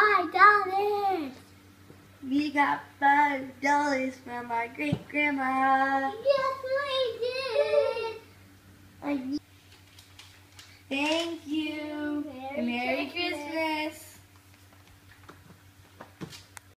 $5. We got $5 from our great grandma. Yes, we did. Thank you. Merry Merry Christmas.